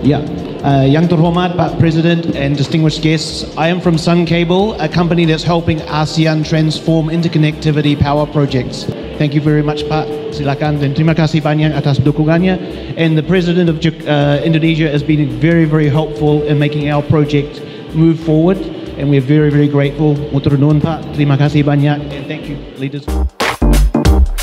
Ya, yang terhormat Pak Presiden and distinguished guests, I am from Sun Cable, a company that's helping ASEAN transform interconnectivity power projects. Thank you very much Pak, silakan, dan terima kasih banyak atas dukungannya. And the President of Indonesia has been very, very helpful in making our project move forward, and we're very, very grateful. Matur nuwun Pak, terima kasih banyak, and thank you leaders.